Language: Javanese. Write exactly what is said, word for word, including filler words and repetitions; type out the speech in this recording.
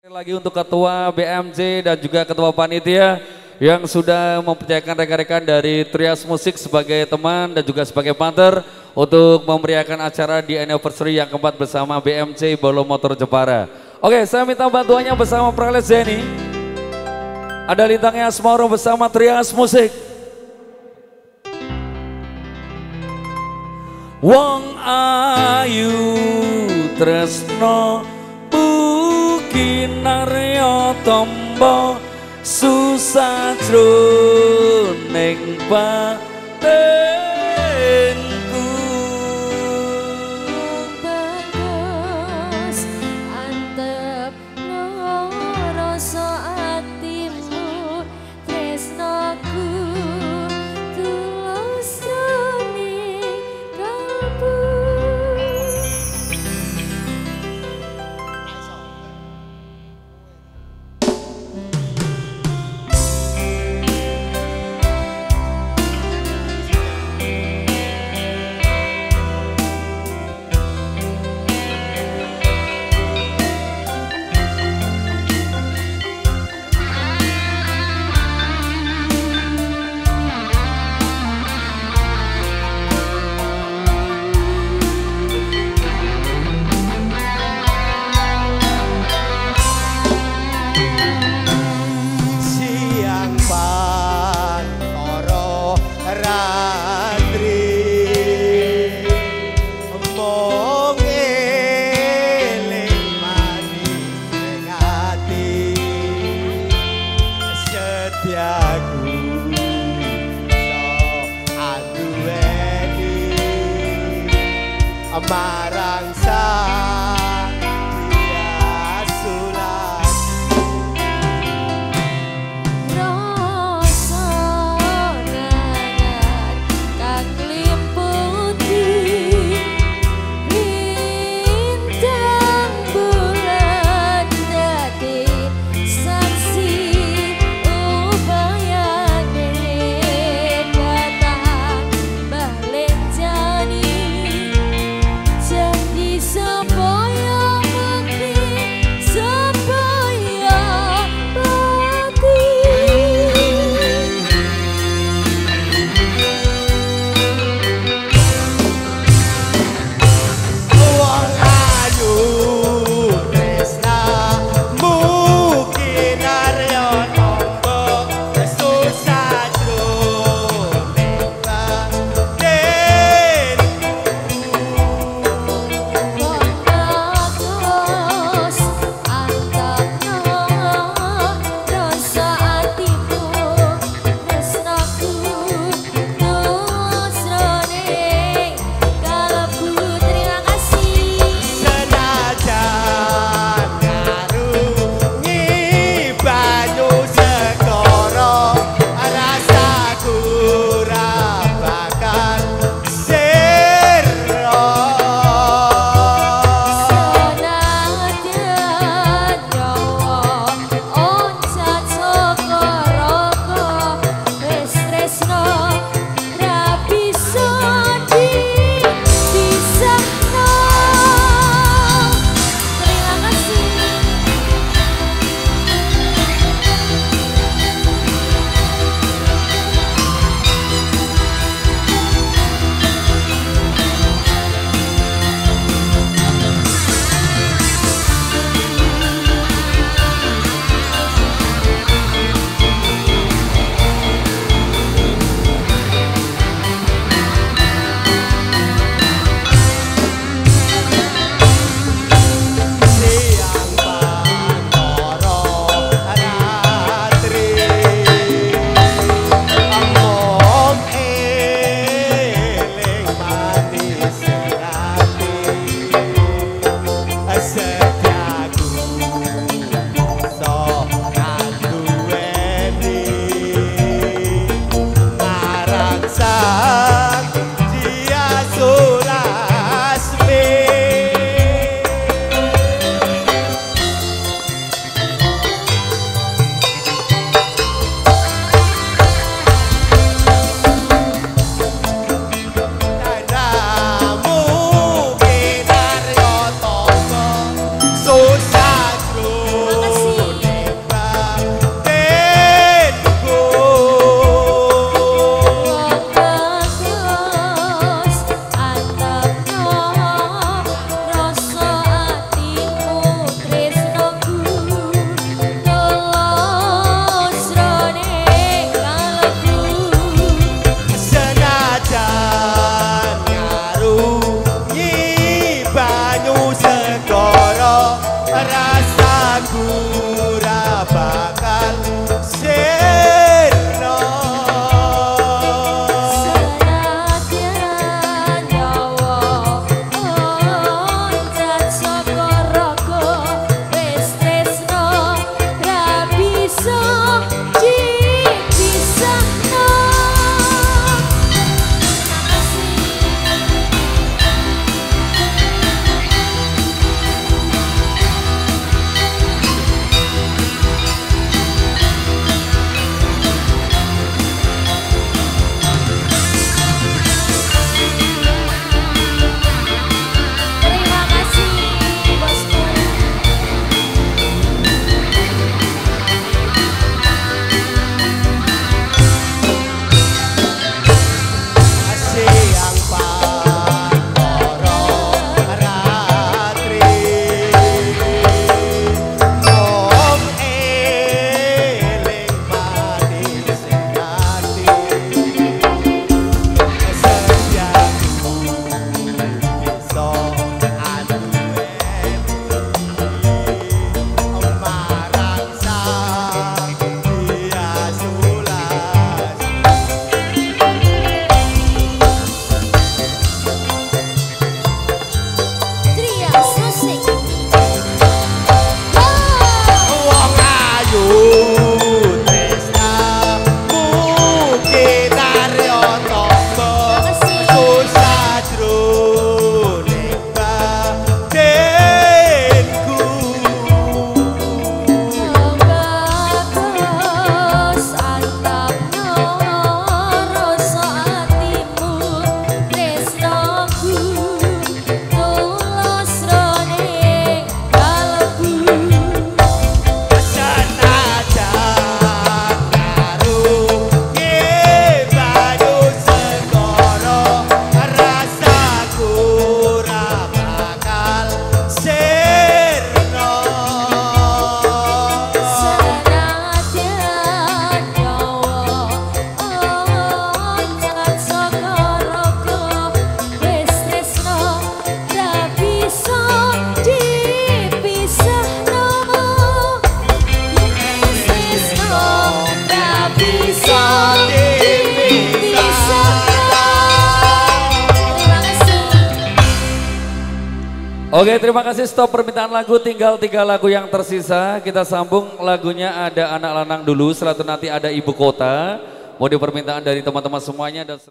Lagi untuk Ketua B M J dan juga Ketua Panitia yang sudah mempercayakan rekan-rekan dari Trias Musik sebagai teman dan juga sebagai partner untuk memeriahkan acara di anniversary yang keempat bersama B M J Bolo Motor Jepara. Oke, saya minta bantuannya bersama Prales Zeni. Ada lintangnya Asmoro bersama Trias Musik. Wong ayu tresno kinarya tombo susah jroning batinku bagus antep no rasa atimu tresnaku tulus jroning kalbu. Marang sang pria sulat rasa nangan kang liputi bintang bulan dadi saksi upayane datang balen jani. Oke, terima kasih, stop permintaan lagu, tinggal tiga lagu yang tersisa. Kita sambung lagunya, ada Anak Lanang dulu, setelah itu nanti ada Ibu Kota. Mau di permintaan dari teman-teman semuanya dan